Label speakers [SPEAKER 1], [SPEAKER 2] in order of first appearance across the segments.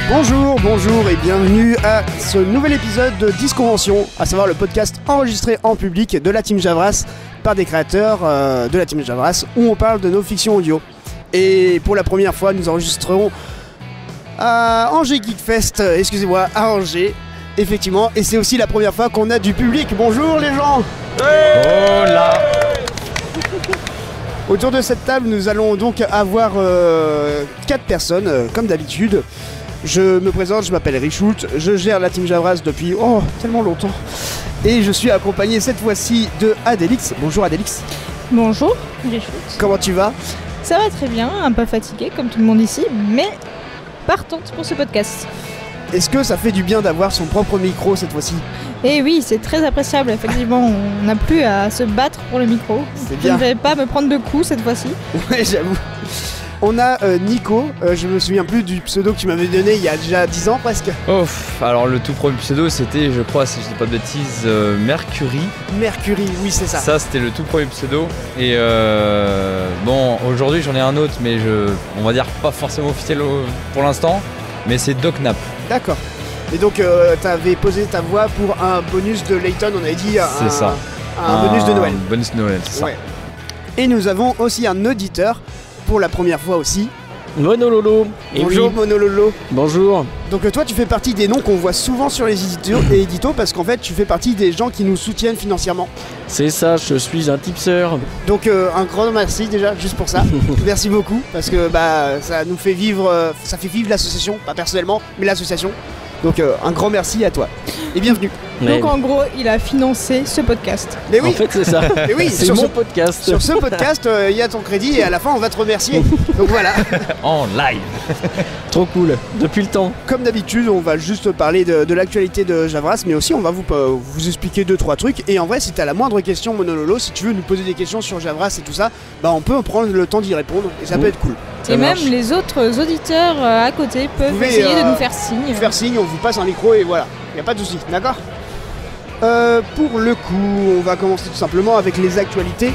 [SPEAKER 1] Bonjour et bienvenue à ce nouvel épisode de Disconvention, à savoir le podcast enregistré en public de la Team Javras par des créateurs de la Team Javras où on parle de nos fictions audio. Et pour la première fois, nous enregistrerons à Angers Geekfest, à Angers, effectivement, et c'est aussi la première fois qu'on a du public. Bonjour les gens.
[SPEAKER 2] Oh là.
[SPEAKER 1] Autour de cette table, nous allons donc avoir 4 personnes, comme d'habitude. Je me présente, je m'appelle Richoult, je gère la Team Javras depuis tellement longtemps. Et je suis accompagné cette fois-ci de Adélix. Bonjour Adélix.
[SPEAKER 3] Bonjour Richoult.
[SPEAKER 1] Comment tu vas?
[SPEAKER 3] Ça va très bien, un peu fatigué comme tout le monde ici, mais partante pour ce podcast.
[SPEAKER 1] Est-ce que ça fait du bien d'avoir son propre micro cette fois-ci?
[SPEAKER 3] Et oui, c'est très appréciable, effectivement, on n'a plus à se battre pour le micro.
[SPEAKER 1] C'est
[SPEAKER 3] Je
[SPEAKER 1] bien.
[SPEAKER 3] ne vais pas me prendre de coups cette fois-ci.
[SPEAKER 1] Ouais, j'avoue. On a Nico, je me souviens plus du pseudo que tu m'avais donné il y a déjà 10 ans presque.
[SPEAKER 2] Alors le tout premier pseudo c'était, je crois, si je dis pas de bêtises, Mercury.
[SPEAKER 1] Mercury, oui c'est ça.
[SPEAKER 2] Ça c'était le tout premier pseudo. Et bon, aujourd'hui j'en ai un autre, mais on va dire pas forcément officiel pour l'instant, mais c'est Doc Nap.
[SPEAKER 1] D'accord. Et donc t'avais posé ta voix pour un bonus de Layton, on avait dit
[SPEAKER 2] C'est ça.
[SPEAKER 1] Un bonus de Noël.
[SPEAKER 2] Bonus de Noël, c'est ça.
[SPEAKER 1] Ouais. Et nous avons aussi un auditeur, pour la première fois aussi.
[SPEAKER 4] Monololo.
[SPEAKER 1] Bonjour Monololo.
[SPEAKER 4] Bonjour.
[SPEAKER 1] Donc toi tu fais partie des noms qu'on voit souvent sur les éditos parce qu'en fait tu fais partie des gens qui nous soutiennent financièrement.
[SPEAKER 4] C'est ça, je suis un tipseur.
[SPEAKER 1] Donc un grand merci déjà juste pour ça. Merci beaucoup parce que ça nous fait vivre, ça fait vivre l'association, pas personnellement mais l'association. Donc un grand merci à toi et bienvenue.
[SPEAKER 3] Donc en gros, il a financé ce podcast.
[SPEAKER 1] Mais oui.
[SPEAKER 4] En fait c'est ça.
[SPEAKER 1] Mais oui,
[SPEAKER 4] c'est mon podcast.
[SPEAKER 1] Sur ce podcast, il y a ton crédit et à la fin on va te remercier. Donc voilà.
[SPEAKER 2] En live.
[SPEAKER 4] Trop cool, depuis le temps.
[SPEAKER 1] Comme d'habitude, on va juste parler de l'actualité de Javras, mais aussi on va vous expliquer 2-3 trucs. Et en vrai, si t'as la moindre question, Monololo, si tu veux nous poser des questions sur Javras et tout ça, on peut prendre le temps d'y répondre et ça peut être cool.
[SPEAKER 3] Et même les autres auditeurs à côté peuvent essayer de nous faire signe.
[SPEAKER 1] Faire signe, on vous passe un micro et voilà, y a pas de souci, d'accord? Pour le coup, on va commencer tout simplement avec les actualités.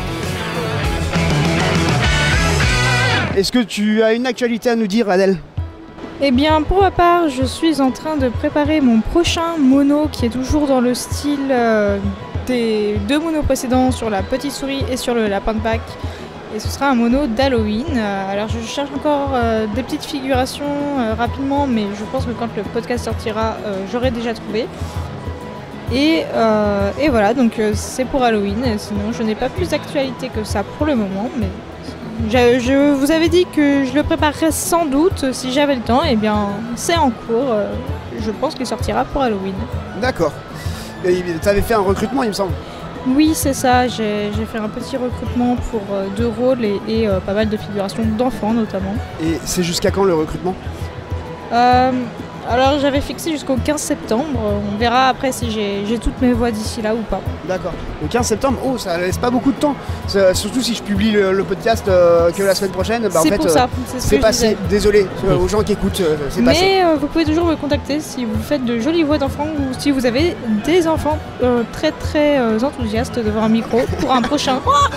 [SPEAKER 1] Est-ce que tu as une actualité à nous dire, Adèle?
[SPEAKER 3] Eh bien, pour ma part, je suis en train de préparer mon prochain mono qui est toujours dans le style des 2 monos précédents sur la petite souris et sur le lapin de Pâques. Et ce sera un mono d'Halloween. Alors je cherche encore des petites figurations rapidement, mais je pense que quand le podcast sortira, j'aurai déjà trouvé. Et voilà, donc c'est pour Halloween. Sinon, je n'ai pas plus d'actualité que ça pour le moment, mais je vous avais dit que je le préparerais sans doute si j'avais le temps. Et bien, c'est en cours. Je pense qu'il sortira pour Halloween.
[SPEAKER 1] D'accord. Tu avais fait un recrutement, il me semble.
[SPEAKER 3] Oui, c'est ça. J'ai fait un petit recrutement pour 2 rôles et pas mal de figurations d'enfants notamment.
[SPEAKER 1] Et c'est jusqu'à quand le recrutement?
[SPEAKER 3] Alors j'avais fixé jusqu'au 15 septembre, on verra après si j'ai toutes mes voix d'ici là ou pas.
[SPEAKER 1] D'accord. Le 15 septembre, ça laisse pas beaucoup de temps. Surtout si je publie le podcast que la semaine prochaine,
[SPEAKER 3] c'est pour ça,
[SPEAKER 1] c'est passé. Désolé aux gens qui écoutent, c'est passé.
[SPEAKER 3] Mais vous pouvez toujours me contacter si vous faites de jolies voix d'enfants ou si vous avez des enfants très très enthousiastes devant un micro pour un prochain.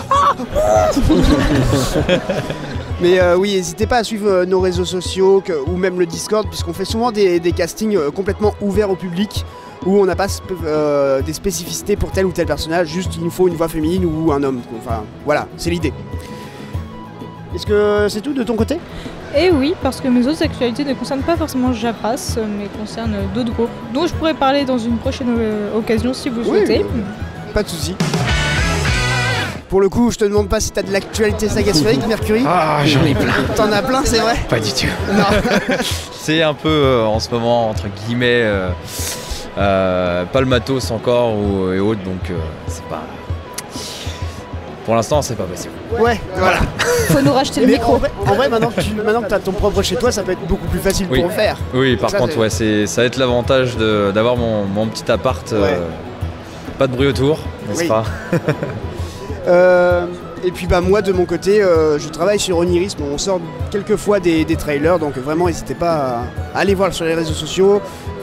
[SPEAKER 1] Mais oui, n'hésitez pas à suivre nos réseaux sociaux ou même le Discord, puisqu'on fait souvent des castings complètement ouverts au public, où on n'a pas des spécificités pour tel ou tel personnage, juste il nous faut une voix féminine ou un homme. Enfin voilà, c'est l'idée. Est-ce que c'est tout de ton côté?
[SPEAKER 3] Et oui, parce que mes autres actualités ne concernent pas forcément Javras, mais concernent d'autres groupes, dont je pourrais parler dans une prochaine occasion si vous souhaitez.
[SPEAKER 1] Pas de soucis. Pour le coup, je te demande pas si t'as de l'actualité sagasphérique, Mercury.
[SPEAKER 2] Ah, j'en ai plein.
[SPEAKER 1] T'en as plein, c'est vrai?
[SPEAKER 2] Pas du tout.
[SPEAKER 1] Non.
[SPEAKER 2] C'est un peu en ce moment, entre guillemets, pas le matos encore et autres, donc c'est pas... Pour l'instant, c'est pas possible.
[SPEAKER 1] Ouais, voilà.
[SPEAKER 3] Faut nous racheter le micro.
[SPEAKER 1] En vrai, maintenant que t'as ton propre chez toi, ça peut être beaucoup plus facile pour le faire.
[SPEAKER 2] Oui, par contre, ouais, ça va être l'avantage d'avoir mon petit appart, pas de bruit autour, n'est-ce pas?
[SPEAKER 1] Et puis bah moi de mon côté, je travaille sur Onirisme, on sort quelquefois des trailers, donc vraiment n'hésitez pas à aller voir sur les réseaux sociaux.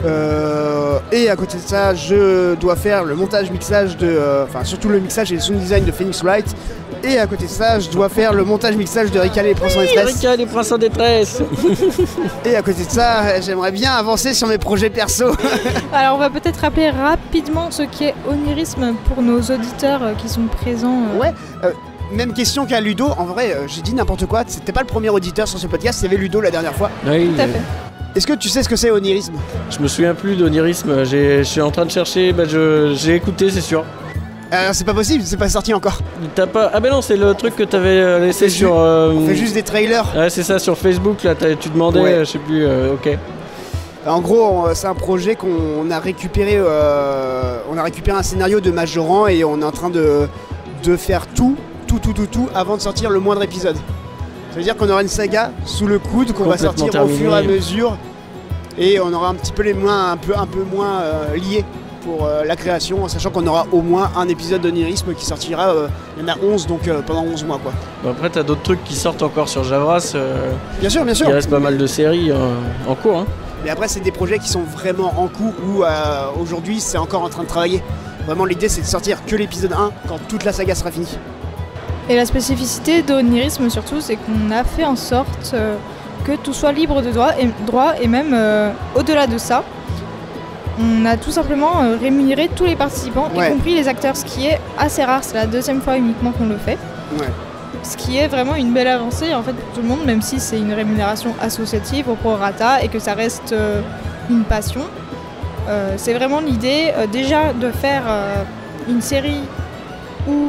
[SPEAKER 1] Et à côté de ça, je dois faire le montage, mixage enfin surtout le mixage et le sound design de Phoenix Wright. Et à côté de ça, je dois faire le montage, mixage de Rika les Princes en détresse.
[SPEAKER 4] Rika les Princes en détresse.
[SPEAKER 1] Et à côté de ça, j'aimerais bien avancer sur mes projets perso.
[SPEAKER 3] Alors on va peut-être rappeler rapidement ce qu'est Onirisme pour nos auditeurs qui sont présents.
[SPEAKER 1] Ouais, même question qu'à Ludo. En vrai, j'ai dit n'importe quoi. C'était pas le premier auditeur sur ce podcast, il y avait Ludo la dernière fois.
[SPEAKER 4] Oui,
[SPEAKER 3] Tout à fait.
[SPEAKER 1] Est-ce que tu sais ce que c'est Onirisme?
[SPEAKER 4] je me souviens plus d'Onirisme, je suis en train de chercher, j'ai écouté, c'est sûr.
[SPEAKER 1] C'est pas possible, c'est pas sorti encore.
[SPEAKER 4] T'as pas... Ah ben non, c'est le truc que t'avais laissé sur...
[SPEAKER 1] On fait juste des trailers.
[SPEAKER 4] Ouais, c'est ça, sur Facebook, là, tu demandais,
[SPEAKER 1] Ouais.
[SPEAKER 4] je sais plus, ok.
[SPEAKER 1] En gros, c'est un projet qu'on a récupéré. On a récupéré un scénario de Majoran et on est en train de faire tout avant de sortir le moindre épisode. Ça veut dire qu'on aura une saga sous le coude qu'on va
[SPEAKER 4] Complètement
[SPEAKER 1] sortir au
[SPEAKER 4] terminée.
[SPEAKER 1] fur et à mesure et on aura un petit peu les mains un peu moins liées pour la création, en sachant qu'on aura au moins un épisode d'Onirisme qui sortira. Il y en a 11 donc pendant 11 mois quoi.
[SPEAKER 4] Bon, après, t'as d'autres trucs qui sortent encore sur Javras,
[SPEAKER 1] Bien sûr.
[SPEAKER 4] il reste pas mal de séries en cours. Hein.
[SPEAKER 1] Mais après, c'est des projets qui sont vraiment en cours où aujourd'hui c'est encore en train de travailler. Vraiment, l'idée c'est de sortir que l'épisode 1 quand toute la saga sera finie.
[SPEAKER 3] Et la spécificité d'Onirisme surtout, c'est qu'on a fait en sorte que tout soit libre de droit et même au-delà de ça, on a tout simplement rémunéré tous les participants,
[SPEAKER 1] Ouais.
[SPEAKER 3] y compris les acteurs, ce qui est assez rare, c'est la deuxième fois uniquement qu'on le fait.
[SPEAKER 1] Ouais.
[SPEAKER 3] Ce qui est vraiment une belle avancée en fait pour tout le monde, même si c'est une rémunération associative au prorata et que ça reste une passion. C'est vraiment l'idée déjà de faire une série où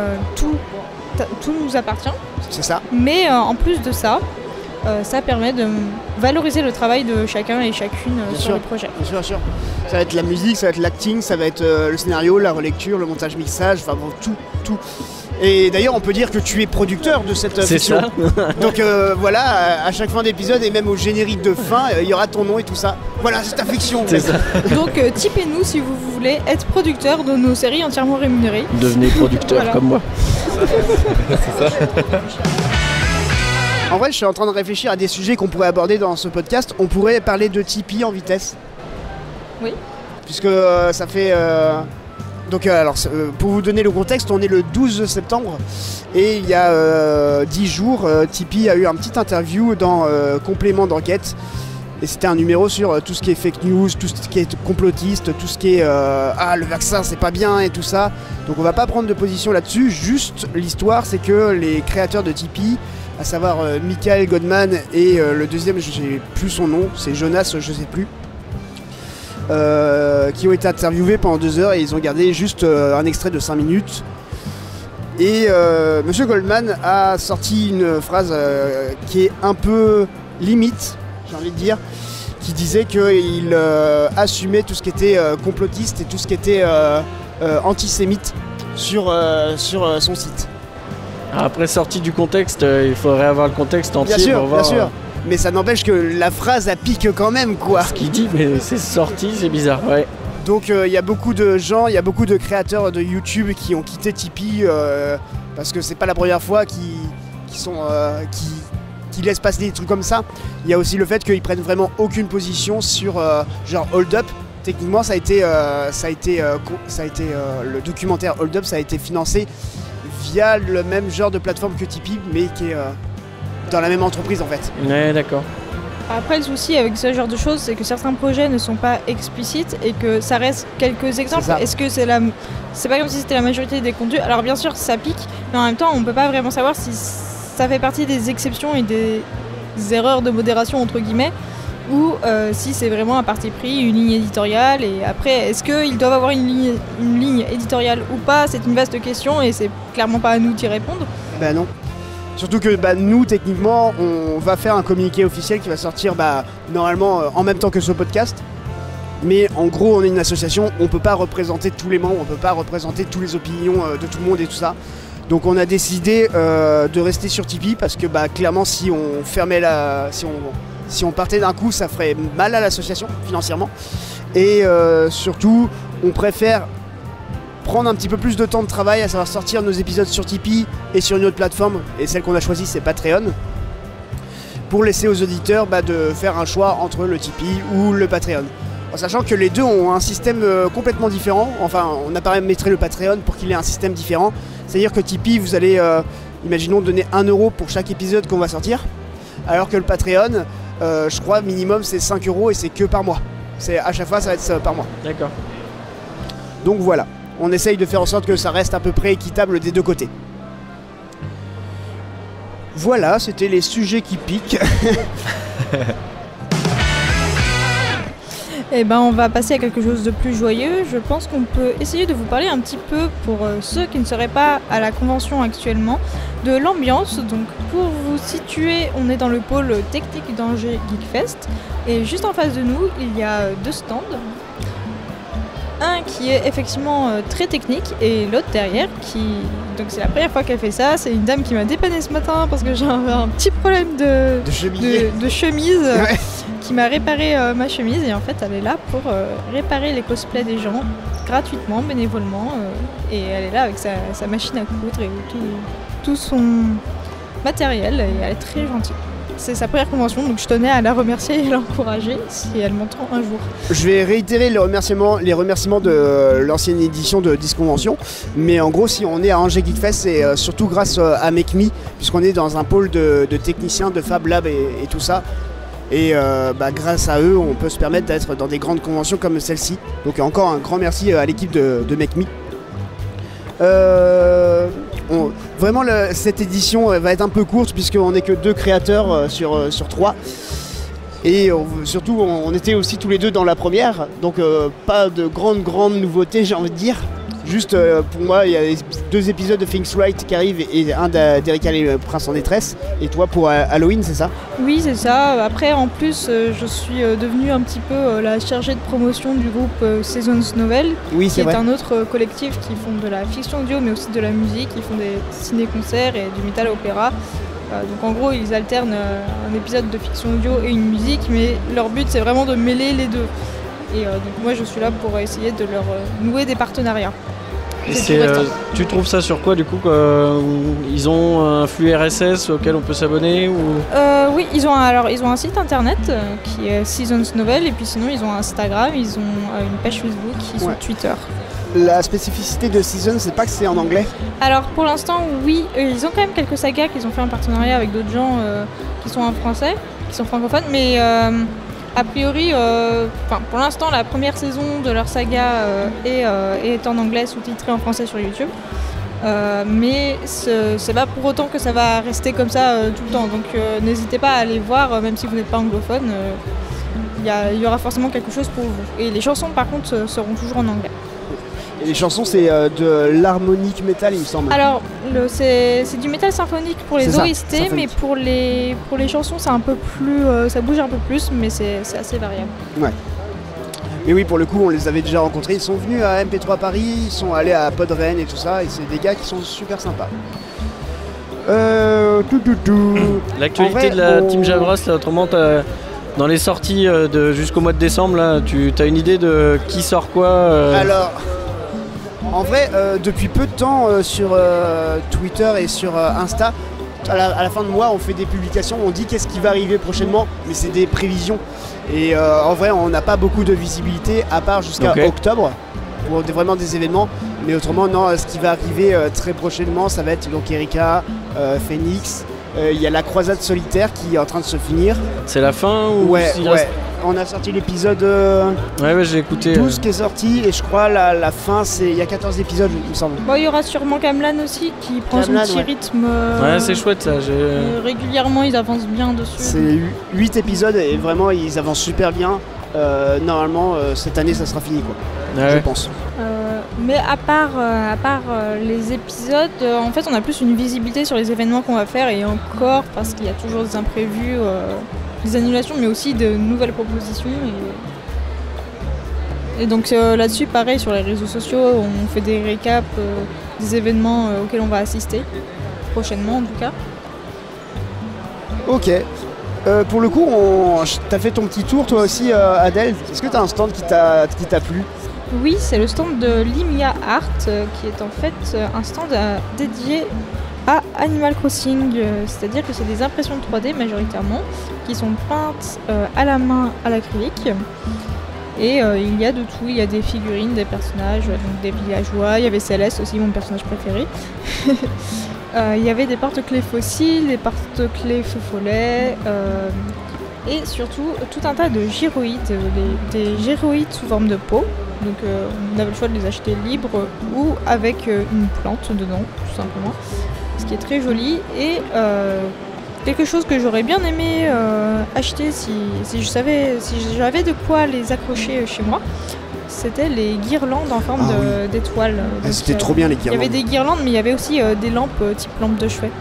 [SPEAKER 3] tout nous appartient,
[SPEAKER 1] C'est ça.
[SPEAKER 3] mais en plus de ça, ça permet de valoriser le travail de chacun et chacune
[SPEAKER 1] Bien
[SPEAKER 3] sur
[SPEAKER 1] sûr.
[SPEAKER 3] le projet.
[SPEAKER 1] Bien sûr. Ça va être la musique, ça va être l'acting, ça va être le scénario, la relecture, le montage mixage, enfin bon, tout. Et d'ailleurs, on peut dire que tu es producteur de cette
[SPEAKER 4] C'est
[SPEAKER 1] fiction.
[SPEAKER 4] ça.
[SPEAKER 1] Donc voilà, à chaque fin d'épisode et même au générique de fin, il y aura ton nom et tout ça. Voilà, c'est ta fiction.
[SPEAKER 4] C'est ça.
[SPEAKER 3] Donc tipez-nous si vous voulez être producteur de nos séries entièrement rémunérées.
[SPEAKER 4] Devenez producteur
[SPEAKER 3] Voilà.
[SPEAKER 4] comme moi.
[SPEAKER 1] En vrai, je suis en train de réfléchir à des sujets qu'on pourrait aborder dans ce podcast. On pourrait parler de Tipeee en vitesse.
[SPEAKER 3] Oui.
[SPEAKER 1] Puisque ça fait... Donc alors, pour vous donner le contexte, on est le 12 septembre et il y a 10 jours, Tipeee a eu un petit interview dans Complément d'enquête. Et c'était un numéro sur tout ce qui est fake news, tout ce qui est complotiste, tout ce qui est le vaccin c'est pas bien et tout ça. Donc on va pas prendre de position là-dessus, juste l'histoire c'est que les créateurs de Tipeee, à savoir Michael Goldman et le deuxième, je sais plus son nom, c'est Jonas, je sais plus, qui ont été interviewés pendant 2 heures et ils ont gardé juste un extrait de 5 minutes. Et Monsieur Goldman a sorti une phrase qui est un peu limite, j'ai envie de dire, qui disait qu'il assumait tout ce qui était complotiste et tout ce qui était antisémite sur son site.
[SPEAKER 4] Après, sorti du contexte, il faudrait avoir le contexte entier
[SPEAKER 1] Bien sûr,
[SPEAKER 4] pour voir
[SPEAKER 1] bien sûr. Mais ça n'empêche que la phrase elle pique quand même quoi.
[SPEAKER 4] ce qu'il dit, mais c'est sorti, c'est bizarre. Ouais.
[SPEAKER 1] Donc il y a beaucoup de gens, il y a beaucoup de créateurs de YouTube qui ont quitté Tipeee parce que c'est pas la première fois qui laissent passer des trucs comme ça. Il y a aussi le fait qu'ils prennent vraiment aucune position sur genre Hold Up. Techniquement le documentaire Hold Up ça a été financé via le même genre de plateforme que Tipeee mais qui est dans la même entreprise en fait.
[SPEAKER 4] Ouais, d'accord.
[SPEAKER 3] Après, le souci avec ce genre de choses, c'est que certains projets ne sont pas explicites et que ça reste quelques exemples.
[SPEAKER 1] ça.
[SPEAKER 3] Est-ce que c'est pas comme si c'était la majorité des contenus? Alors bien sûr, ça pique, mais en même temps, on peut pas vraiment savoir si ça fait partie des exceptions et des erreurs de modération entre guillemets, ou si c'est vraiment un parti pris, une ligne éditoriale. Et après, est-ce qu'ils doivent avoir une ligne éditoriale ou pas? C'est une vaste question et c'est clairement pas à nous d'y répondre.
[SPEAKER 1] Bah non. Surtout que nous, techniquement, on va faire un communiqué officiel qui va sortir normalement en même temps que ce podcast. Mais en gros, on est une association, on peut pas représenter tous les membres, on peut pas représenter toutes les opinions de tout le monde et tout ça. Donc on a décidé de rester sur Tipeee parce que clairement, si on fermait si on partait d'un coup, ça ferait mal à l'association financièrement. Et surtout, on préfère prendre un petit peu plus de temps de travail, à savoir sortir nos épisodes sur Tipeee et sur une autre plateforme, et celle qu'on a choisie c'est Patreon, pour laisser aux auditeurs de faire un choix entre le Tipeee ou le Patreon. En sachant que les deux ont un système complètement différent, enfin on a paramétré le Patreon pour qu'il ait un système différent, c'est-à-dire que Tipeee vous allez, imaginons donner 1 € pour chaque épisode qu'on va sortir, alors que le Patreon, je crois minimum c'est 5 € et c'est que par mois. À chaque fois ça va être par mois.
[SPEAKER 4] D'accord.
[SPEAKER 1] Donc voilà, on essaye de faire en sorte que ça reste à peu près équitable des deux côtés. Voilà, c'était les sujets qui piquent.
[SPEAKER 3] Eh ben, on va passer à quelque chose de plus joyeux. Je pense qu'on peut essayer de vous parler un petit peu, pour ceux qui ne seraient pas à la convention actuellement, de l'ambiance. Donc, pour vous situer, on est dans le pôle technique d'Angers Geekfest. Et juste en face de nous, il y a 2 stands. Un qui est effectivement très technique et l'autre derrière qui... Donc c'est la première fois qu'elle fait ça. C'est une dame qui m'a dépanné ce matin parce que j'avais un petit problème de chemise.
[SPEAKER 1] Ouais.
[SPEAKER 3] Qui m'a réparé ma chemise et en fait elle est là pour réparer les cosplays des gens gratuitement, bénévolement et elle est là avec sa machine à coudre et tout son matériel et elle est très gentille. C'est sa première convention donc je tenais à la remercier et l'encourager si elle m'entend un jour.
[SPEAKER 1] Je vais réitérer les remerciements de l'ancienne édition de Disconvention, mais en gros si on est à Angers Geekfest c'est surtout grâce à Make Me, puisqu'on est dans un pôle de techniciens, de Fab Lab et tout ça. Et grâce à eux, on peut se permettre d'être dans des grandes conventions comme celle-ci. Donc encore un grand merci à l'équipe de Make Me. Vraiment, cette édition va être un peu courte puisqu'on n'est que 2 créateurs sur 3. Et surtout, on était aussi tous les 2 dans la première. Donc pas de grandes nouveautés, j'ai envie de dire. Juste pour moi, il y a 2 épisodes de Things Right qui arrivent et un d'Erika les Princes en détresse. Et toi pour Halloween, c'est ça?
[SPEAKER 3] Oui, c'est ça. Après, en plus, je suis devenue un petit peu la chargée de promotion du groupe Seasons Novel,
[SPEAKER 1] oui,
[SPEAKER 3] qui est
[SPEAKER 1] vrai.
[SPEAKER 3] un autre collectif qui font de la fiction audio, mais aussi de la musique. Ils font des ciné-concerts et du metal opéra. Donc en gros, ils alternent un épisode de fiction audio et une musique, mais leur but, c'est vraiment de mêler les deux. Et donc moi, je suis là pour essayer de leur nouer des partenariats.
[SPEAKER 4] Et tu trouves ça sur quoi du coup ils ont un flux RSS auquel on peut s'abonner ou...
[SPEAKER 3] Oui, ils ont un site internet qui est Seasons Novel et puis sinon ils ont Instagram, ils ont une page Facebook, ils ont Twitter.
[SPEAKER 1] La spécificité de Seasons, c'est pas que c'est en anglais?
[SPEAKER 3] Alors pour l'instant oui, ils ont quand même quelques sagas qu'ils ont fait en partenariat avec d'autres gens qui sont en français, qui sont francophones, mais a priori, pour l'instant, la première saison de leur saga est en anglais, sous-titrée en français sur YouTube. Mais c'est pas pour autant que ça va rester comme ça tout le temps. Donc n'hésitez pas à aller voir, même si vous n'êtes pas anglophone. Il y aura forcément quelque chose pour vous. Et les chansons, par contre, seront toujours en anglais.
[SPEAKER 1] Et les chansons, c'est de l'harmonique métal, il me semble.
[SPEAKER 3] Alors, c'est du métal symphonique pour les OST,
[SPEAKER 1] symphonique.
[SPEAKER 3] mais pour les chansons, c'est un peu plus, ça bouge un peu plus, mais c'est assez variable.
[SPEAKER 1] Ouais. Mais oui, pour le coup, on les avait déjà rencontrés. Ils sont venus à MP3 Paris, ils sont allés à Podren et tout ça, et c'est des gars qui sont super sympas.
[SPEAKER 4] L'actualité de la Team Javras, là, autrement, dans les sorties jusqu'au mois de décembre, là, tu as une idée de qui sort quoi
[SPEAKER 1] Alors, en vrai, depuis peu de temps sur Twitter et sur Insta, à la fin de mois, on fait des publications, on dit qu'est-ce qui va arriver prochainement, mais c'est des prévisions. Et en vrai, on n'a pas beaucoup de visibilité, à part jusqu'à octobre, pour vraiment des événements. Mais autrement, non, ce qui va arriver très prochainement, ça va être donc Erika, Phoenix. Il y a la croisade solitaire qui est en train de se finir.
[SPEAKER 4] C'est la fin ou
[SPEAKER 1] Ouais. On a sorti l'épisode
[SPEAKER 4] ouais, j'ai écouté
[SPEAKER 1] 12 qui est sorti et je crois la fin, il y a 14 épisodes, il me semble.
[SPEAKER 3] Bon, il y aura sûrement Kamlan aussi qui prend son petit rythme.
[SPEAKER 4] Ouais, c'est chouette ça.
[SPEAKER 3] Régulièrement, ils avancent bien dessus.
[SPEAKER 1] C'est 8 épisodes et vraiment ils avancent super bien. Normalement, cette année, ça sera fini, quoi. Je pense.
[SPEAKER 3] Mais à part les épisodes, en fait, on a plus une visibilité sur les événements qu'on va faire et encore parce qu'il y a toujours des imprévus, des annulations, mais aussi de nouvelles propositions. Et donc là-dessus, pareil, sur les réseaux sociaux, on fait des récaps des événements auxquels on va assister, prochainement en tout cas.
[SPEAKER 1] Ok. Pour le coup, t'as fait ton petit tour toi aussi, Adèle. Est-ce que t'as un stand qui t'a plu?
[SPEAKER 3] Oui, c'est le stand de Limia Art, qui est en fait un stand dédié à Animal Crossing, c'est-à-dire que c'est des impressions 3D majoritairement, qui sont peintes à la main à l'acrylique. Et il y a de tout, il y a des figurines, des personnages, donc des villageois, il y avait Céleste aussi, mon personnage préféré. Il y avait des porte-clés fossiles, des porte-clés feu follet, et surtout tout un tas de gyroïdes, des gyroïdes sous forme de peau. Donc on avait le choix de les acheter libres ou avec une plante dedans, tout simplement. Ce qui est très joli. Et quelque chose que j'aurais bien aimé acheter si j'avais de quoi les accrocher chez moi, c'était les guirlandes en forme d'étoiles.
[SPEAKER 1] C'était trop bien les guirlandes.
[SPEAKER 3] Il y avait des guirlandes, mais il y avait aussi des lampes type lampe de chevet.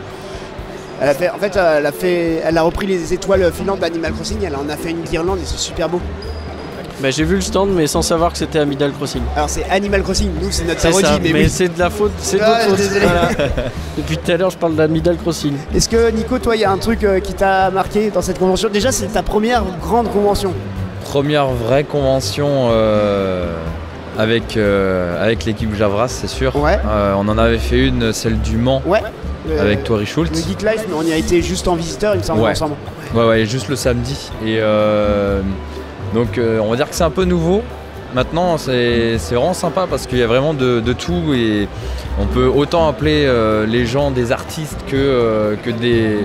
[SPEAKER 1] Elle a repris les étoiles filantes d'Animal Crossing, elle en a fait une guirlande et c'est super beau.
[SPEAKER 4] Bah, j'ai vu le stand mais sans savoir que c'était Animal Crossing.
[SPEAKER 1] Alors c'est Animal Crossing, nous c'est notre
[SPEAKER 4] parodie,
[SPEAKER 1] mais
[SPEAKER 4] oui.
[SPEAKER 1] C'est
[SPEAKER 4] de la faute, c'est d'autres fautes. Voilà. Depuis tout à l'heure je parle d'Animal Crossing.
[SPEAKER 1] Est-ce que Nico, toi il y a un truc qui t'a marqué dans cette convention? Déjà c'est ta première grande convention.
[SPEAKER 2] Première vraie convention avec l'équipe Javras, c'est sûr.
[SPEAKER 1] Ouais.
[SPEAKER 2] On en avait fait une, celle du Mans.
[SPEAKER 1] Ouais.
[SPEAKER 2] Avec Tori Schultz.
[SPEAKER 1] Le Geek Life, mais on y a été juste en visiteur, il me semble, ensemble.
[SPEAKER 2] Ouais, juste le samedi. Et donc on va dire que c'est un peu nouveau. Maintenant c'est vraiment sympa parce qu'il y a vraiment de tout et on peut autant appeler les gens des artistes que des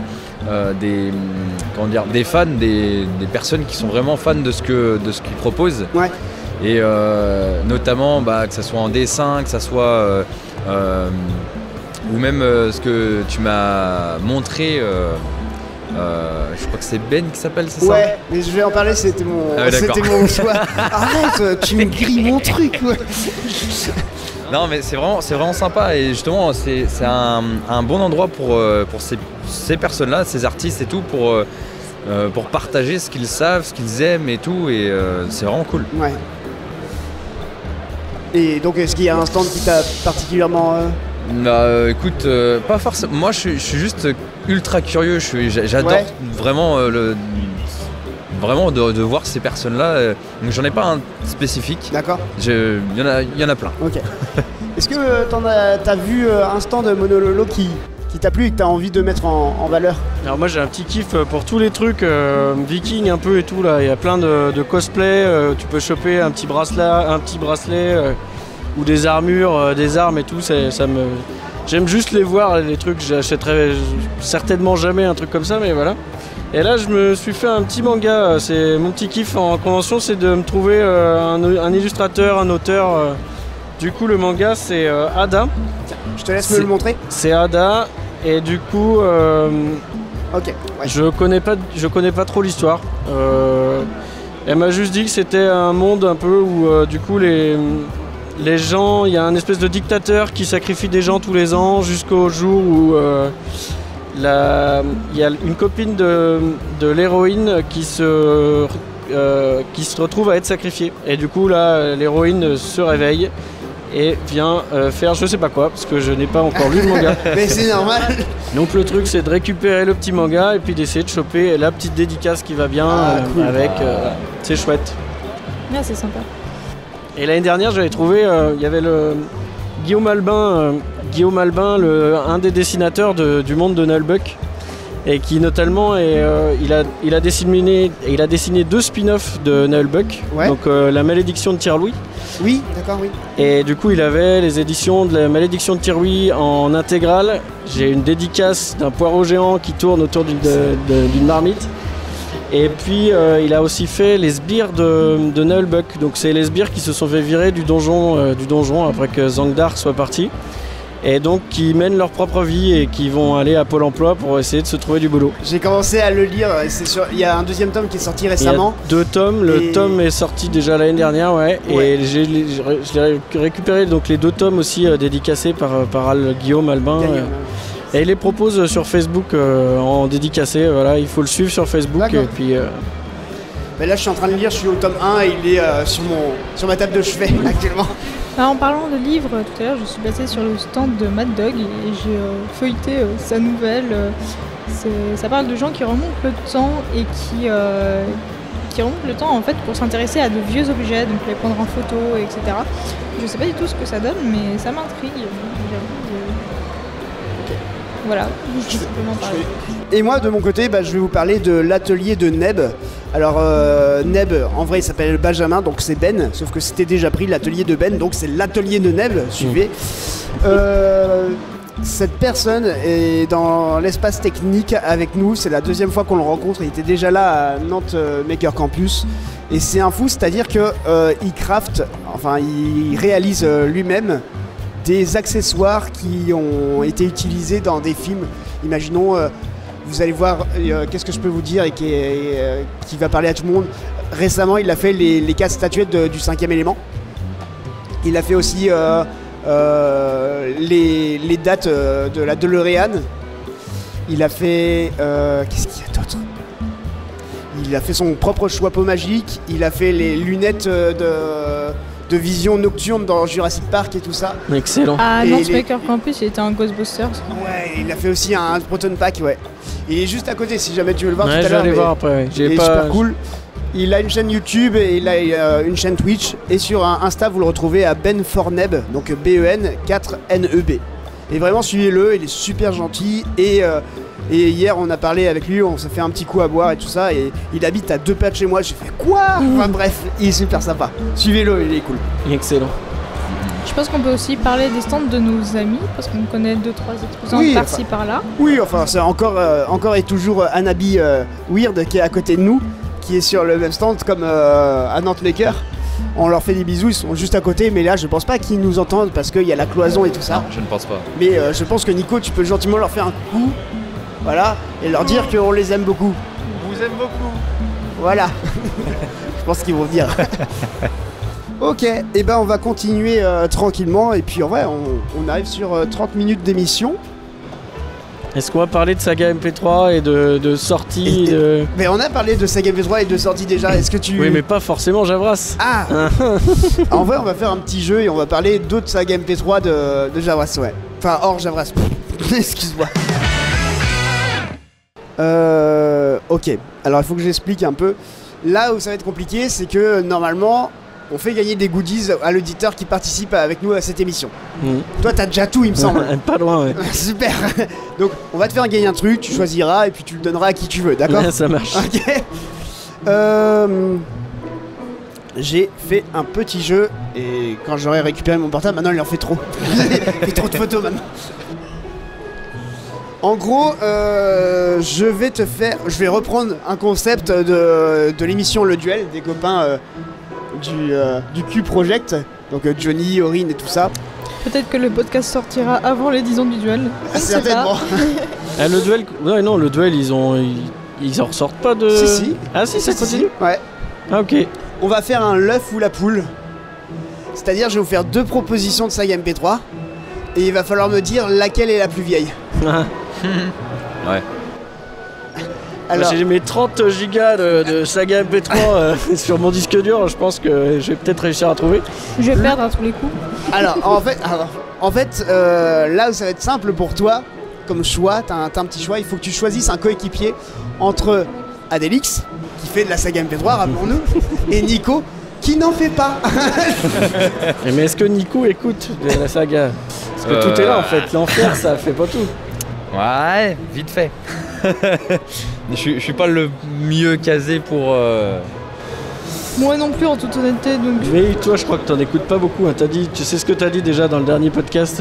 [SPEAKER 2] fans, des personnes qui sont vraiment fans de ce qu'ils proposent.
[SPEAKER 1] Ouais.
[SPEAKER 2] Et notamment que ça soit en dessin, que ça soit ou même ce que tu m'as montré, je crois que c'est Ben qui s'appelle, c'est ça?
[SPEAKER 1] Ouais, mais je vais en parler, c'était mon choix. Arrête, tu me grilles mon truc. Ouais.
[SPEAKER 2] Non mais c'est vraiment sympa et justement c'est un bon endroit pour ces personnes-là, ces artistes et tout, pour partager ce qu'ils savent, ce qu'ils aiment et tout, et c'est vraiment cool.
[SPEAKER 1] Ouais. Et donc est-ce qu'il y a un stand qui t'a particulièrement...
[SPEAKER 2] Écoute, pas forcément. Moi, je suis juste ultra curieux. J'adore vraiment vraiment de voir ces personnes-là. Donc, j'en ai pas un spécifique.
[SPEAKER 1] D'accord.
[SPEAKER 2] Il y en a plein.
[SPEAKER 1] Ok. Est-ce que t'as vu un stand de Monololo qui t'a plu et que t'as envie de mettre en valeur?
[SPEAKER 4] Alors moi j'ai un petit kiff pour tous les trucs viking un peu et tout là. Il y a plein de cosplay. Tu peux choper un petit bracelet. Ou des armures, des armes et tout, j'aime juste les voir, les trucs. J'achèterais certainement jamais un truc comme ça, mais voilà. Et là, je me suis fait un petit manga. C'est mon petit kiff en convention, c'est de me trouver un illustrateur, un auteur. Du coup, le manga, c'est Ada.
[SPEAKER 1] Je te laisse me le montrer.
[SPEAKER 4] C'est Ada, et du coup,
[SPEAKER 1] ok. Ouais.
[SPEAKER 4] je connais pas trop l'histoire. Elle m'a juste dit que c'était un monde un peu où, du coup, les gens, il y a un espèce de dictateur qui sacrifie des gens tous les ans jusqu'au jour où il y a une copine de l'héroïne qui se retrouve à être sacrifiée. Et du coup là, l'héroïne se réveille et vient faire je sais pas quoi, parce que je n'ai pas encore lu le manga.
[SPEAKER 1] Mais c'est normal.
[SPEAKER 4] Donc le truc c'est de récupérer le petit manga et puis d'essayer de choper la petite dédicace qui va bien
[SPEAKER 1] cool.
[SPEAKER 4] avec. C'est chouette.
[SPEAKER 3] Ouais, c'est sympa.
[SPEAKER 4] Et l'année dernière, j'avais trouvé, il y avait le Guillaume Albin, un des dessinateurs du monde de Nullbuck, et qui notamment il a dessiné 2 spin-offs de Nullbuck, donc La Malédiction de Tire-Louis.
[SPEAKER 1] Oui, d'accord, oui.
[SPEAKER 4] Et du coup, il avait les éditions de La Malédiction de Tire-Louis en intégrale. J'ai une dédicace d'un poireau géant qui tourne autour d'une marmite. Et puis il a aussi fait les sbires de Nullbuck. Donc c'est les sbires qui se sont fait virer du donjon après que Zangdar soit parti. Et donc qui mènent leur propre vie et qui vont aller à Pôle emploi pour essayer de se trouver du boulot.
[SPEAKER 1] J'ai commencé à le lire, il y a un deuxième tome qui est sorti récemment.
[SPEAKER 4] Il y a 2 tomes, le tome est sorti déjà l'année dernière, ouais. Et je l'ai récupéré, donc les 2 tomes aussi dédicacés par Guillaume Albin. Et il les propose sur Facebook en dédicacé, voilà, il faut le suivre sur Facebook. Et puis,
[SPEAKER 1] Mais là je suis en train de lire, je suis au tome 1 et il est sur ma table de chevet actuellement.
[SPEAKER 3] En parlant de livres, tout à l'heure je suis passée sur le stand de Mad Dog et j'ai feuilleté sa nouvelle. Ça parle de gens qui remontent le temps et qui remontent le temps en fait pour s'intéresser à de vieux objets, donc les prendre en photo, etc. Je sais pas du tout ce que ça donne, mais ça m'intrigue. Voilà, je vais simplement parler.
[SPEAKER 1] Et moi de mon côté, je vais vous parler de l'atelier de Neb. Alors Neb, en vrai il s'appelle Benjamin, donc c'est Ben, sauf que c'était déjà pris l'atelier de Ben, donc c'est l'atelier de Neb, suivez. Cette personne est dans l'espace technique avec nous, c'est la deuxième fois qu'on le rencontre, il était déjà là à Nantes Maker Campus. Et c'est un fou, c'est-à-dire que il réalise lui-même des accessoires qui ont été utilisés dans des films. Imaginons, vous allez voir, qu'est-ce que je peux vous dire et qui va parler à tout le monde. Récemment, il a fait les 4 statuettes du 5e élément. Il a fait aussi les dates de la DeLorean. Il a fait... qu'est-ce qu'il y a d'autre ? Il a fait son propre chapeau magique. Il a fait les lunettes de vision nocturne dans Jurassic Park et tout ça.
[SPEAKER 4] Excellent.
[SPEAKER 3] Ah, Nantes Maker Campus, il était un Ghostbusters.
[SPEAKER 1] Ouais, il a fait aussi un Proton Pack, ouais. Il est juste à côté si jamais tu veux le voir tout à l'heure.
[SPEAKER 4] Je vais aller voir après, ouais.
[SPEAKER 1] Il est super cool. Il a une chaîne YouTube et il a une chaîne Twitch. Et sur Insta, vous le retrouvez à Ben4Neb, donc BEN4NEB. Et vraiment, suivez-le, il est super gentil. Et hier, on a parlé avec lui, on s'est fait un petit coup à boire et tout ça. Et il habite à 2 pas de chez moi. J'ai fait quoi ? Enfin bref, il est super sympa. Suivez-le, il est cool.
[SPEAKER 4] Excellent.
[SPEAKER 3] Je pense qu'on peut aussi parler des stands de nos amis, parce qu'on connaît 2-3 exposants par-ci par-là.
[SPEAKER 1] Oui, enfin, c'est encore et toujours Anabi Weird qui est à côté de nous, qui est sur le même stand comme à Nantes Maker. On leur fait des bisous, ils sont juste à côté, mais là je pense pas qu'ils nous entendent parce qu'il y a la cloison et tout ça.
[SPEAKER 2] Non, je ne pense pas.
[SPEAKER 1] Mais je pense que Nico, tu peux gentiment leur faire un coucou, voilà, et leur dire qu'on les aime beaucoup.
[SPEAKER 2] On vous aime beaucoup.
[SPEAKER 1] Voilà. Je pense qu'ils vont dire. Ok, et on va continuer tranquillement, et puis en vrai, on arrive sur 30 minutes d'émission.
[SPEAKER 4] Est-ce qu'on va parler de saga MP3 et de sortie
[SPEAKER 1] Mais on a parlé de saga MP3 et de sortie déjà, est-ce que tu...
[SPEAKER 4] Oui, mais pas forcément Javras.
[SPEAKER 1] Ah. En vrai, on va faire un petit jeu et on va parler d'autres saga MP3 de Javras, ouais. Enfin, hors Javras. Excuse-moi. Ok, alors il faut que j'explique un peu. Là où ça va être compliqué, c'est que normalement, on fait gagner des goodies à l'auditeur qui participe avec nous à cette émission. Toi, t'as déjà tout, il me semble.
[SPEAKER 4] Pas loin, ouais.
[SPEAKER 1] Super. Donc, on va te faire gagner un truc, tu choisiras et puis tu le donneras à qui tu veux, d'accord ?
[SPEAKER 4] Ouais, ça marche.
[SPEAKER 1] Ok. J'ai fait un petit jeu et quand j'aurai récupéré mon portable, maintenant il en fait trop. Il fait trop de photos maintenant. En gros, je vais reprendre un concept de l'émission Le Duel des copains du Q-Project, donc Johnny, Aurine et tout ça.
[SPEAKER 3] Peut-être que le podcast sortira avant les 10 ans du duel.
[SPEAKER 1] Certainement.
[SPEAKER 4] Le duel, non, le duel, ils en ressortent pas de...
[SPEAKER 1] Si.
[SPEAKER 4] Ah si, ça continue.
[SPEAKER 1] Ouais.
[SPEAKER 4] Ah ok.
[SPEAKER 1] On va faire un l'œuf ou la poule. C'est-à-dire, je vais vous faire 2 propositions de saga MP3 et il va falloir me dire laquelle est la plus vieille.
[SPEAKER 2] Ouais.
[SPEAKER 1] Alors,
[SPEAKER 4] j'ai mes 30 gigas de saga MP3 sur mon disque dur, je pense que je vais peut-être réussir à trouver.
[SPEAKER 3] Je vais perdre à tous les coups.
[SPEAKER 1] Alors, en fait, là où ça va être simple pour toi, comme choix, t'as un petit choix, il faut que tu choisisses un coéquipier entre Adélix, qui fait de la saga MP3, rappelons-nous, et Nico, qui n'en fait pas.
[SPEAKER 4] Mais est-ce que Nico écoute de la saga ? Parce que tout est là en fait, l'enfer ça fait pas tout.
[SPEAKER 2] Ouais, vite fait. Je suis pas le mieux casé pour...
[SPEAKER 3] Moi non plus en toute honnêteté, donc...
[SPEAKER 4] Mais toi je crois que t'en écoutes pas beaucoup, hein. Tu sais ce que t'as dit déjà dans le dernier podcast.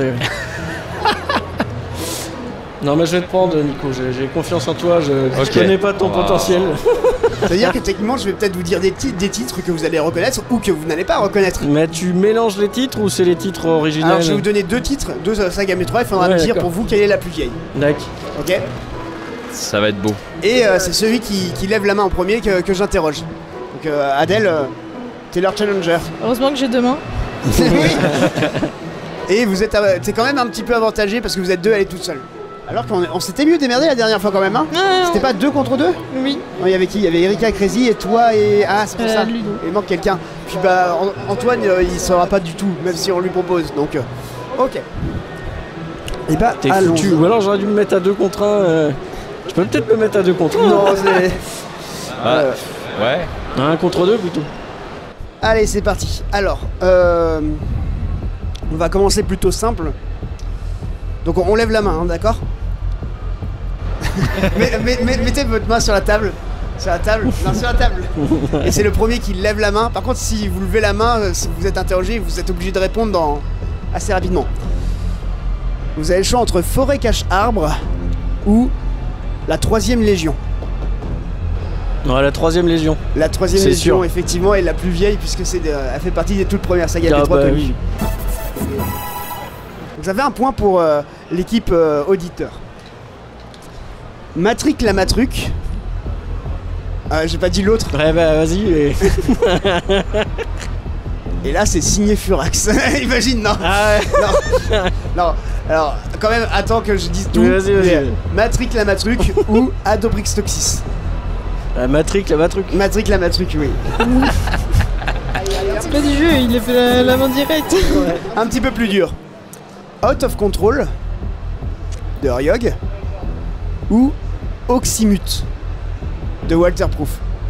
[SPEAKER 4] Non mais je vais te prendre Nico, j'ai confiance en toi, je connais pas ton potentiel.
[SPEAKER 1] C'est-à-dire que techniquement je vais peut-être vous dire des titres que vous allez reconnaître ou que vous n'allez pas reconnaître.
[SPEAKER 4] Mais tu mélanges les titres ou c'est les titres originaux ?
[SPEAKER 1] Alors je vais vous donner 2 titres, 2 saga MP3, il faudra me dire pour vous quelle est la plus vieille.
[SPEAKER 4] D'accord.
[SPEAKER 1] Ok.
[SPEAKER 2] Ça va être beau.
[SPEAKER 1] Et c'est celui qui lève la main en premier que j'interroge. Donc Adèle, t'es leur challenger.
[SPEAKER 3] Heureusement que j'ai 2 mains.
[SPEAKER 1] Et t'es quand même un petit peu avantagé parce que vous êtes 2 à aller toute seule. Alors qu'on s'était mieux démerdé la dernière fois quand même, hein. C'était pas 2 contre 2 ?
[SPEAKER 3] Oui.
[SPEAKER 1] Non, il y avait qui ? Il y avait Erika Crazy et toi et... Ah, c'est pour ça.
[SPEAKER 3] Ludo.
[SPEAKER 1] Il manque quelqu'un. Puis Antoine, il saura pas du tout, même si on lui propose, donc... Ok. Et
[SPEAKER 4] t'es foutu. Ou alors j'aurais dû me mettre à 2 contre 1. Je peux peut-être me mettre à 2 contre 1.
[SPEAKER 1] Non, c'est...
[SPEAKER 2] Ouais.
[SPEAKER 4] 1 contre 2 plutôt.
[SPEAKER 1] Allez, c'est parti. Alors, on va commencer plutôt simple. Donc on lève la main, hein, d'accord? Mettez votre main sur la table. Sur la table? Non, sur la table. Et c'est le premier qui lève la main. Par contre, si vous levez la main, si vous êtes interrogé, vous êtes obligé de répondre assez rapidement. Vous avez le choix entre Forêt Cache-Arbre ou la 3ème Légion.
[SPEAKER 4] Non, la 3ème Légion.
[SPEAKER 1] La 3ème
[SPEAKER 4] C'est
[SPEAKER 1] Légion,
[SPEAKER 4] sûr.
[SPEAKER 1] effectivement, est la plus vieille puisque elle fait partie des toutes premières sagas
[SPEAKER 4] Ah
[SPEAKER 1] P3
[SPEAKER 4] bah
[SPEAKER 1] connues.
[SPEAKER 4] oui.
[SPEAKER 1] Vous avez un point pour l'équipe auditeur. Matric la Matruc. J'ai pas dit l'autre.
[SPEAKER 4] Ouais bah vas-y.
[SPEAKER 1] Et là, c'est signé Furax. Imagine, non.
[SPEAKER 4] Ah ouais.
[SPEAKER 1] Non. Alors, quand même, attends que je dise tout.
[SPEAKER 4] Oui, vas-y.
[SPEAKER 1] Mais, Matric la Matruc ou Adobrix Toxis.
[SPEAKER 4] La Matric, la Matruc.
[SPEAKER 1] Matric la Matruc, oui.
[SPEAKER 3] C'est pas du jeu, il a fait la main directe.
[SPEAKER 1] Un petit peu plus dur. Out of Control de Ryog ou Oxymute de Walterproof.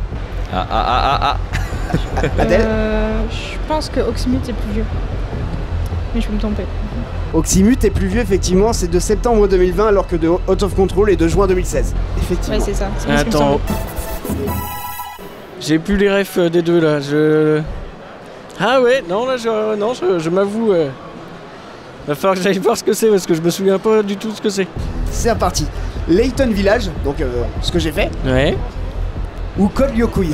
[SPEAKER 1] Adèle?
[SPEAKER 3] Je pense que Oxymute est plus vieux. Mais je peux me tromper.
[SPEAKER 1] Oxymute est plus vieux, effectivement, c'est de septembre 2020 alors que de Out of Control est de juin 2016. Effectivement.
[SPEAKER 3] Ouais, c'est ça. C'est bien ce qui me
[SPEAKER 4] Attends.
[SPEAKER 3] semblait.
[SPEAKER 4] J'ai plus les refs des deux là. Ah ouais, non là je m'avoue. Va falloir que j'aille voir ce que c'est parce que je me souviens pas du tout ce que c'est.
[SPEAKER 1] C'est reparti. Layton Village, donc ce que j'ai fait,
[SPEAKER 4] Ouais.
[SPEAKER 1] ou Code Lyokui.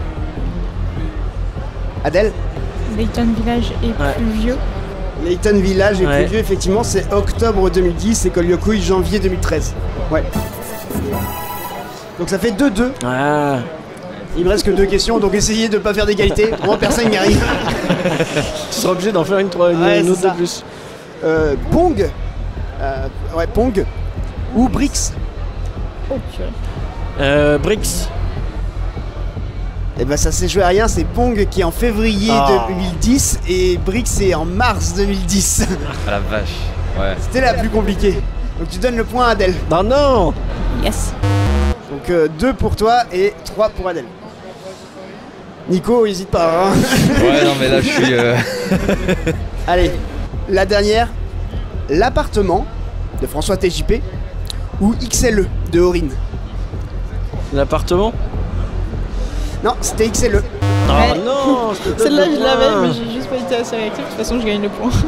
[SPEAKER 1] Adèle?
[SPEAKER 3] Layton Village est
[SPEAKER 4] Ouais.
[SPEAKER 3] plus vieux.
[SPEAKER 1] Layton Village est
[SPEAKER 4] Ouais.
[SPEAKER 1] plus vieux, effectivement, c'est octobre 2010 et Code Lyokui janvier 2013. Ouais. Donc ça fait 2-2.
[SPEAKER 4] Ah.
[SPEAKER 1] Il me reste que 2 questions, donc essayez de pas faire d'égalité. Moi, personne n'y arrive.
[SPEAKER 4] Tu seras obligé d'en faire une
[SPEAKER 1] Ouais,
[SPEAKER 4] autre
[SPEAKER 1] c'est ça.
[SPEAKER 4] de plus.
[SPEAKER 1] Pong. Pong. Ou Brix.
[SPEAKER 3] Oh purée.
[SPEAKER 4] Brix.
[SPEAKER 1] Et ben ça s'est joué à rien, c'est Pong qui est en février
[SPEAKER 4] Ah.
[SPEAKER 1] 2010 et Brix est en mars 2010.
[SPEAKER 2] Ah la vache. Ouais.
[SPEAKER 1] C'était la plus compliquée. Donc tu donnes le point à Adèle.
[SPEAKER 4] Non, non.
[SPEAKER 3] Yes.
[SPEAKER 1] Donc 2 pour toi et 3 pour Adèle. Nico, hésite pas. Hein.
[SPEAKER 2] Ouais, non, mais là, je suis.
[SPEAKER 1] Allez, la dernière. L'appartement de François TJP ou XLE de Aurine.
[SPEAKER 4] L'appartement.
[SPEAKER 1] Non, c'était XLE.
[SPEAKER 4] Oh
[SPEAKER 3] Ouais.
[SPEAKER 4] non, je te donne
[SPEAKER 3] Celle-là,
[SPEAKER 4] le
[SPEAKER 3] je
[SPEAKER 4] point.
[SPEAKER 3] l'avais, mais j'ai juste pas été assez réactif. De toute façon, je gagne le point.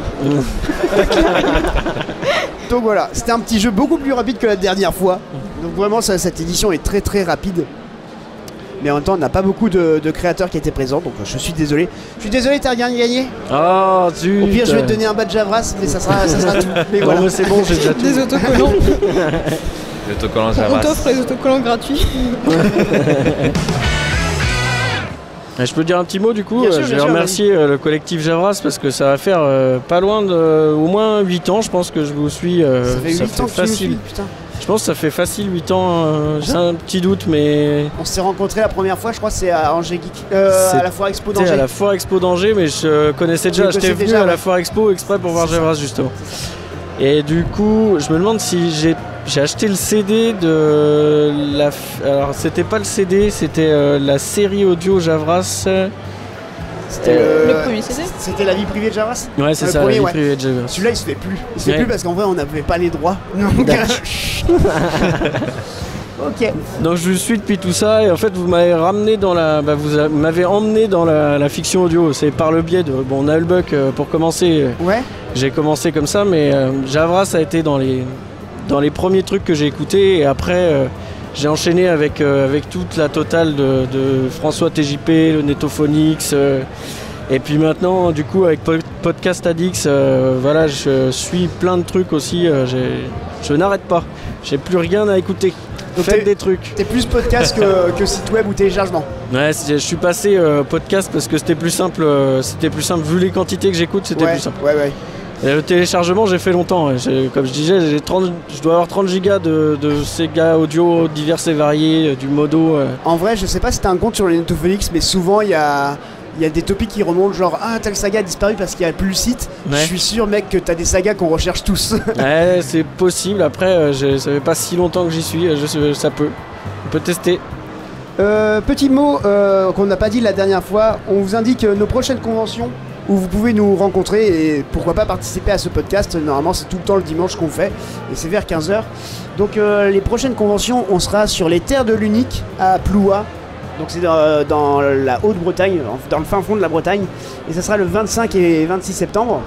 [SPEAKER 1] Donc voilà, c'était un petit jeu beaucoup plus rapide que la dernière fois. Donc vraiment, cette édition est très très rapide. Mais en même temps, on n'a pas beaucoup de créateurs qui étaient présents, donc je suis désolé. Je suis désolé, t'as rien gagné.
[SPEAKER 4] Oh, zut.
[SPEAKER 1] Au pire, je vais te donner un badge Javras, mais ça sera tout. Mais
[SPEAKER 4] Non,
[SPEAKER 1] voilà.
[SPEAKER 4] mais c'est bon, j'ai déjà tout.
[SPEAKER 3] Des autocollants.
[SPEAKER 2] L'autocollant
[SPEAKER 3] On
[SPEAKER 2] Javras.
[SPEAKER 3] t'offre les autocollants gratuits.
[SPEAKER 4] Je peux dire un petit mot du coup.
[SPEAKER 1] Bien sûr,
[SPEAKER 4] Je
[SPEAKER 1] bien
[SPEAKER 4] vais
[SPEAKER 1] sûr,
[SPEAKER 4] remercier le collectif Javras parce que ça va faire pas loin de au moins 8 ans, je pense que je vous suis.
[SPEAKER 1] Ça fait 8 ans que tu me
[SPEAKER 4] facile.
[SPEAKER 1] suis, putain.
[SPEAKER 4] Je pense que ça fait facile 8 ans. J'ai un petit doute, mais
[SPEAKER 1] On s'est rencontrés la première fois, je crois, c'est à Angers Geek.
[SPEAKER 4] C'est-
[SPEAKER 1] À la Foire Expo
[SPEAKER 4] c'était à
[SPEAKER 1] d'Angers.
[SPEAKER 4] la Foire Expo d'Angers, mais je connaissais déjà.
[SPEAKER 1] le
[SPEAKER 4] J'étais
[SPEAKER 1] connaissais
[SPEAKER 4] venu
[SPEAKER 1] déjà,
[SPEAKER 4] à la
[SPEAKER 1] ouais.
[SPEAKER 4] Foire Expo exprès pour voir
[SPEAKER 1] C'est ça.
[SPEAKER 4] Javras justement. Et du coup, je me demande si j'ai acheté le CD de la. Alors, c'était pas le CD, c'était la série audio Javras.
[SPEAKER 1] C'était
[SPEAKER 3] Le premier CD.
[SPEAKER 1] C'était la vie privée de Javras.
[SPEAKER 4] Ouais, c'est
[SPEAKER 1] Le
[SPEAKER 4] ça,
[SPEAKER 1] premier,
[SPEAKER 4] la vie
[SPEAKER 1] ouais.
[SPEAKER 4] privée de Javras.
[SPEAKER 1] Celui-là, il se fait plus. Il se fait
[SPEAKER 4] Ouais.
[SPEAKER 1] plus parce qu'en vrai, on n'avait pas les droits. Donc, ok.
[SPEAKER 4] Donc je vous suis depuis tout ça et en fait vous m'avez ramené dans la, m'avez emmené dans la fiction audio. C'est par le biais de Nullbuck pour commencer.
[SPEAKER 1] Ouais.
[SPEAKER 4] J'ai commencé comme ça, mais Javras a été dans les premiers trucs que j'ai écoutés et après j'ai enchaîné avec toute la totale de François TJP, le Netophonix. Et puis maintenant, du coup, avec Podcast Addicts, voilà, je suis plein de trucs aussi. Je n'arrête pas. J'ai plus rien à écouter.
[SPEAKER 1] Donc
[SPEAKER 4] Faites des trucs.
[SPEAKER 1] T'es plus podcast que site web ou téléchargement.
[SPEAKER 4] Ouais, je suis passé podcast parce que c'était plus simple. Vu les quantités que j'écoute, c'était
[SPEAKER 1] Ouais,
[SPEAKER 4] plus simple.
[SPEAKER 1] ouais.
[SPEAKER 4] Et le téléchargement, j'ai fait longtemps. Ouais. Comme je disais, je dois avoir 30 gigas de Sega audio divers et variés, du modo.
[SPEAKER 1] En vrai, je sais pas si t'as un compte sur le Netophonix, mais souvent il y a des topics qui remontent, genre telle saga a disparu parce qu'il n'y a plus le site.
[SPEAKER 4] Ouais.
[SPEAKER 1] Je suis sûr, mec, que t'as des sagas qu'on recherche tous.
[SPEAKER 4] Ouais, c'est possible. Après, ça fait pas si longtemps que j'y suis. Ça peut. On peut tester.
[SPEAKER 1] Petit mot qu'on n'a pas dit la dernière fois, on vous indique nos prochaines conventions où vous pouvez nous rencontrer et pourquoi pas participer à ce podcast. Normalement c'est tout le temps le dimanche qu'on fait et c'est vers 15h. Donc les prochaines conventions, on sera sur les terres de l'Unique à Ploua. Donc c'est dans la Haute-Bretagne, dans le fin fond de la Bretagne. Et ça sera le 25 et 26 septembre.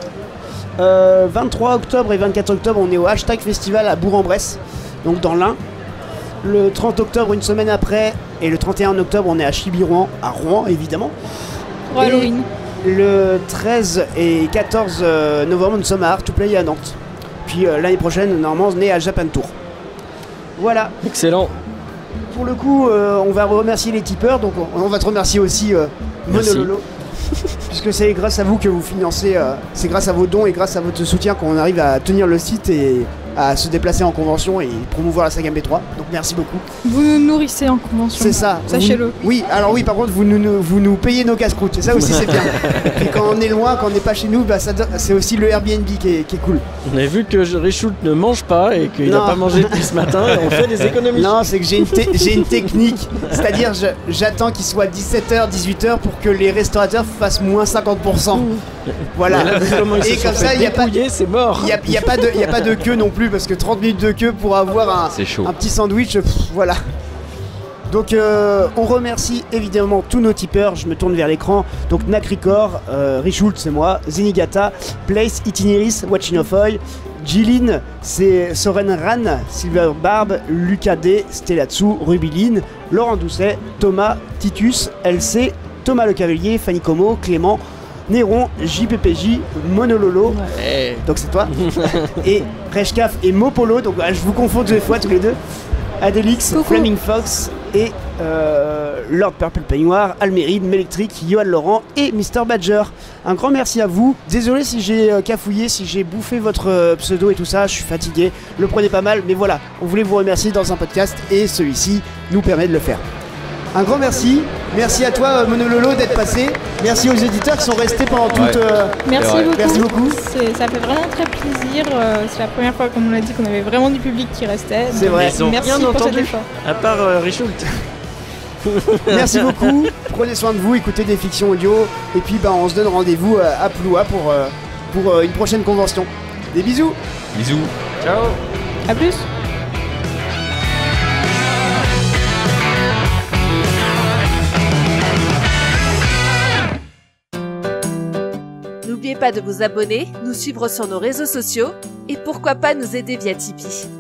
[SPEAKER 1] 23 octobre et 24 octobre, on est au Hashtag Festival à Bourg-en-Bresse, donc dans l'Ain. Le 30 octobre, une semaine après, et le 31 octobre, on est à Chibirouan, à Rouen évidemment.
[SPEAKER 3] Pour Halloween.
[SPEAKER 1] Le 13 et 14 novembre, nous sommes à Art to Play à Nantes. Puis l'année prochaine, normalement, on est à Japan Tour. Voilà.
[SPEAKER 4] Excellent.
[SPEAKER 1] Pour le coup, on va remercier les tipeurs, donc on va te remercier aussi, Monololo. Puisque c'est grâce à vous que vous financez, c'est grâce à vos dons et grâce à votre soutien qu'on arrive à tenir le site et à se déplacer en convention et promouvoir la saga MP3. Donc merci beaucoup.
[SPEAKER 3] Vous nous nourrissez en convention.
[SPEAKER 1] C'est ça.
[SPEAKER 3] Sachez-le.
[SPEAKER 1] Oui, alors oui, par contre, vous nous payez nos casse-croûtes. Et ça aussi, c'est bien. Et quand on est loin, quand on n'est pas chez nous, bah, c'est aussi le Airbnb qui est cool.
[SPEAKER 4] On a vu que Richoult ne mange pas et qu'il n'a pas mangé depuis ce matin. Et on fait des économies.
[SPEAKER 1] Non, c'est que j'ai une technique. C'est-à-dire, j'attends qu'il soit 17h, 18h pour que les restaurateurs fassent moins 50%. Voilà.
[SPEAKER 4] Là,
[SPEAKER 1] et comme ça, il n'y a pas
[SPEAKER 4] c'est mort.
[SPEAKER 1] Il n'y a pas de queue non plus parce que 30 minutes de queue pour avoir un petit sandwich, voilà. Donc on remercie évidemment tous nos tipeurs. Je me tourne vers l'écran. Donc Nakricor, Richoult c'est moi, Zenigata, Place, Itineris, Watching of Oil, Jilin, c'est Soren Ran, Silver Barb, Lucas D, Stellatsu, Rubiline, Laurent Doucet, Thomas, Titus, LC, Thomas Le Cavalier, Fanny Como, Clément, Néron, JPPJ, Monololo,
[SPEAKER 4] ouais.
[SPEAKER 1] Donc c'est toi, et Reshkaf et Mopolo, donc je vous confonds deux fois tous les deux, Adelix,
[SPEAKER 3] Coucou.
[SPEAKER 1] Flaming Fox et Lord Purple Peignoir, Alméride, Melectric, Johan Laurent et Mr Badger. Un grand merci à vous. Désolé si j'ai cafouillé, si j'ai bouffé votre pseudo et tout ça, je suis fatigué, le prenez pas mal, mais voilà, on voulait vous remercier dans un podcast et celui-ci nous permet de le faire. Un grand merci. Merci à toi Monololo d'être passé. Merci aux éditeurs qui sont restés pendant toute...
[SPEAKER 3] Merci beaucoup.
[SPEAKER 1] Merci beaucoup.
[SPEAKER 3] Ça fait vraiment très plaisir. C'est la première fois qu'on nous l'a dit qu'on avait vraiment du public qui restait.
[SPEAKER 1] C'est vrai.
[SPEAKER 4] Ils ont
[SPEAKER 3] Merci
[SPEAKER 4] rien
[SPEAKER 3] pour cet
[SPEAKER 4] entendu,
[SPEAKER 3] effort.
[SPEAKER 4] à part Richoult.
[SPEAKER 1] Merci beaucoup. Prenez soin de vous, écoutez des fictions audio. Et puis on se donne rendez-vous à Ploua pour une prochaine convention. Des bisous.
[SPEAKER 2] Bisous.
[SPEAKER 4] Ciao.
[SPEAKER 3] A plus.
[SPEAKER 5] N'oubliez pas de vous abonner, nous suivre sur nos réseaux sociaux et pourquoi pas nous aider via Tipeee.